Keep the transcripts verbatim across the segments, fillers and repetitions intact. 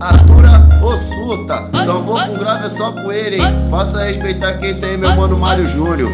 atura ou surta. Tambor com grave é só com ele, hein? Faça respeitar que esse aí é meu mano Mário Júnior.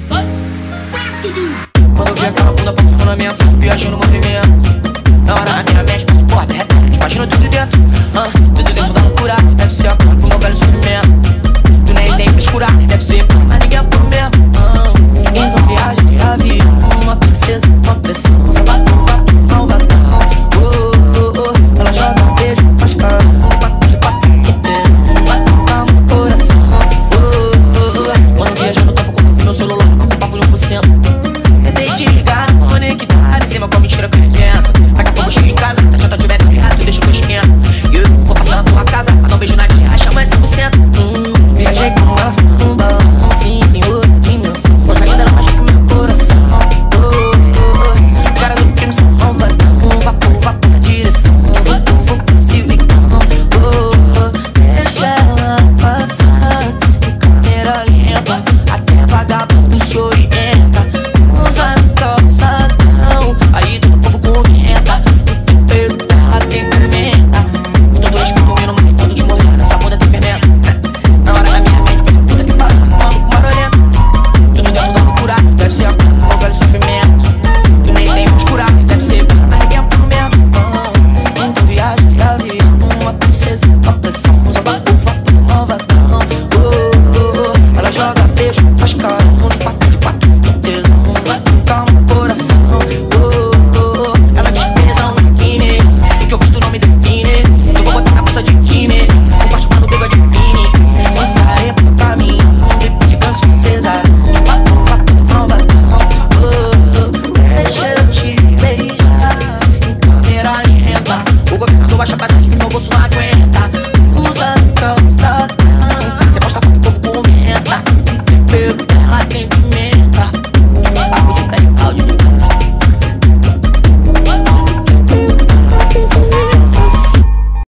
Quando eu vi aquela bunda passando na minha frente, viajando no movimento. Na hora a minha mente passa porta, é, imagina tudo dentro, ah, tudo dentro da loucura. Deve ser a cura pro meu velho sofrimento. Tu nem tem frescura, deve ser, mas ninguém é puro mesmo, ah. Então viagem de avião, uma princesa, uma pressão, sabato, vato, malvadão. Oh, oh, oh, ela joga um beijo, faz cara, um quatro de quatro inteiro, vai tocar no coração. Oh, oh, oh, quando viajando, toco quando vi meu celular, com o papo de um por cento. Tentei te ligar, conectar, em cima com a mentira que eu invento. Daqui a pouco eu chego em casa, se a janta tiver friado, tu deixa que eu esquento. E eu vou passar na tua casa, pra dar um beijo na tia, chama é cem por cento. Hum, viajei com um avião, um balão, assim, em outra dimensão. Mas ainda ela machuca meu coração. Oh, oh, oh, cara do crime, sou malvadão. Vapor, vapor na direção. Vou, vou, vou, se vem cá. Oh, oh, deixa ela passar em câmera lenta, até vagabundo chorienta. Usa no calçadão, aí todo o povo comenta. O tempero tá, tem pimenta. Com todo respeito, eu não me mando de morrer. Nessa bunda tem fermento. Na hora da minha mente, pensa puta que pariu, maluco marolento. Tudo dentro da loucura, deve ser a cura do meu velho sofrimento. Tu nem tem frescura, deve ser, mas ninguém é puro mesmo. Ah, então viagem de avião, uma princesa, uma pressão, usa babu, vapor, malvadão. Oh, oh, oh, ela joga beijo, faz cara, um de quatro de quatro, que tesão, vai com calma no coração. Oh, oh, oh, ela diz tesão na quime, o que eu gosto não me define. Eu vou botar na bolsa de time, não gosto quando o bigode define. Mandarei pro caminho, um de ganso Cesar, vapor, vapor, malvadão. Oh, oh, deixa eu te beijar em câmera lenta. O governador baixa a passagem que meu bolso não aguenta.